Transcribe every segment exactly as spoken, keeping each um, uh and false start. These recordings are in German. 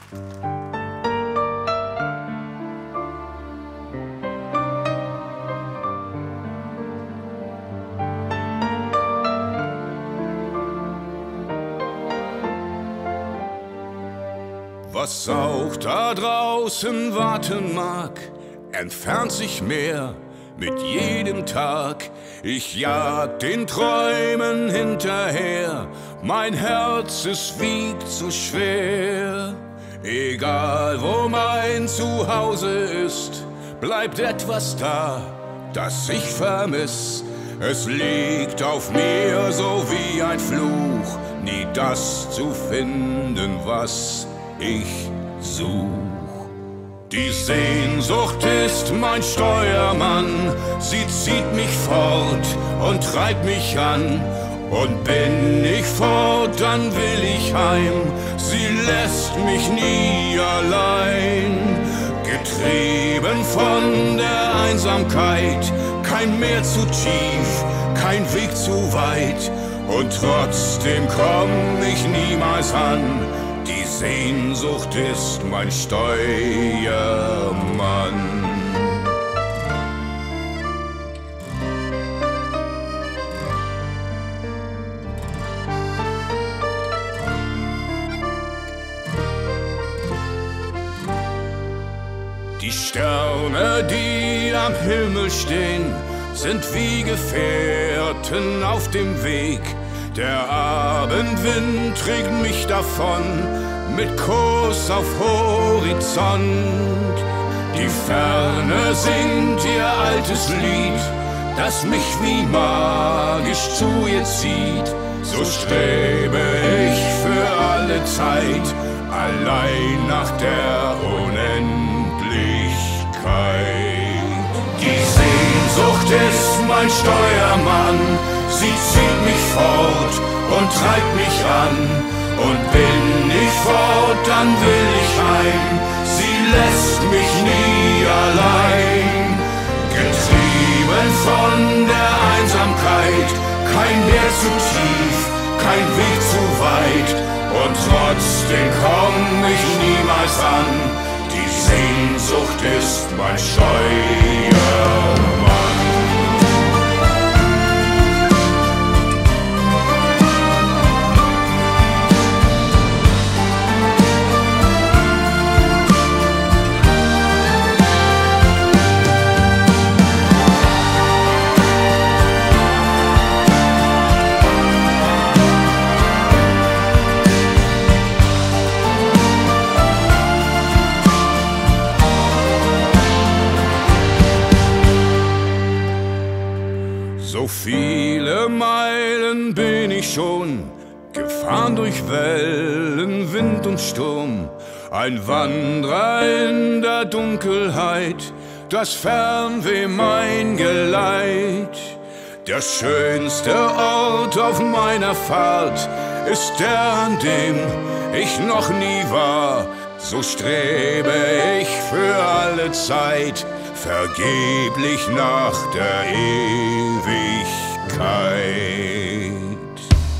Was auch da draußen warten mag, entfernt sich mehr mit jedem Tag. Ich jag den Träumen hinterher, mein Herz, es wiegt so schwer. Egal wo mein Zuhause ist, bleibt etwas da, das ich vermiss. Es liegt auf mir so wie ein Fluch, nie das zu finden, was ich such. Die Sehnsucht ist mein Steuermann, sie zieht mich fort und treibt mich an. Und bin ich fort, dann will ich heim, sie lässt mich nie allein. Getrieben von der Einsamkeit, kein Meer zu tief, kein Weg zu weit. Und trotzdem komm ich niemals an, die Sehnsucht ist mein Steuermann. Die Sterne, die am Himmel stehen, sind wie Gefährten auf dem Weg. Der Abendwind trägt mich davon, mit Kurs auf Horizont. Die Ferne singt ihr altes Lied, das mich wie magisch zu ihr zieht. So strebe ich für alle Zeit allein nach der Unendlichkeit. Die Sehnsucht ist mein Steuermann, sie zieht mich fort und treibt mich an. Und bin ich fort, dann will ich heim, sie lässt mich nie allein. Getrieben von der Einsamkeit, kein Meer zu tief, kein Weg zu weit. Und trotzdem komm ich niemals an, die Sehnsucht ist mein Steuermann. So viele Meilen bin ich schon gefahren durch Wellen, Wind und Sturm. Ein Wanderer in der Dunkelheit, das Fernweh mein Geleit. Der schönste Ort auf meiner Fahrt ist der, an dem ich noch nie war. So strebe ich für alle Zeit vergeblich nach der Ewigkeit.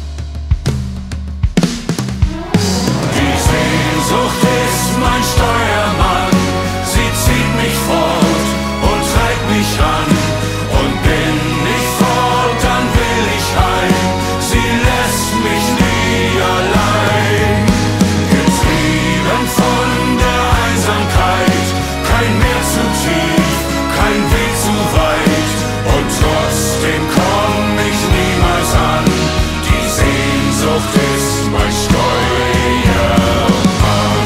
Die Sehnsucht ist mein Steuermann, sie zieht mich fort und treibt mich an. Und bin ich fort, dann will ich heim, sie lässt mich nie allein. Getrieben von der Einsamkeit, kein Meer zu tief, kein Weg zu weit. Und trotzdem komm ich niemals an, die Sehnsucht ist mein Steuermann.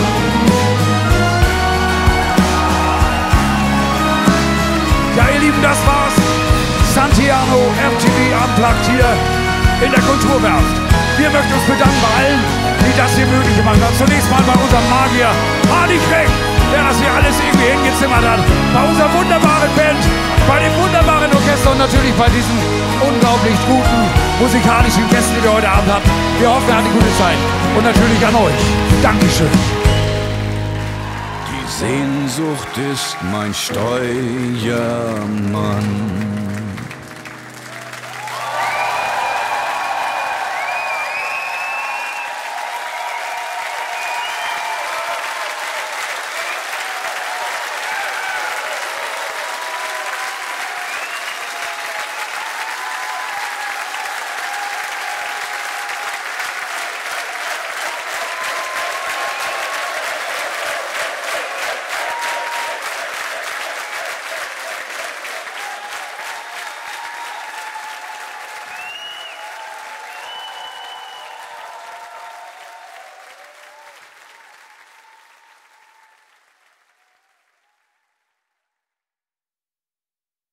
Ja, ihr Lieben, das war's. Santiano M T V Unplugged hier in der Kulturwerft. Wir möchten uns bedanken bei allen, die das hier möglich gemacht haben. Zunächst mal bei unserem Magier Hardy Craig, der das hier alles irgendwie hingezimmert hat. Bei unserer wunderbaren Band, bei dem wunderbaren Orchester und natürlich bei diesen unglaublich guten musikalischen Gästen, die wir heute Abend hatten. Wir hoffen, ihr hattet eine gute Zeit. Und natürlich an euch. Dankeschön. Die Sehnsucht ist mein Steuermann.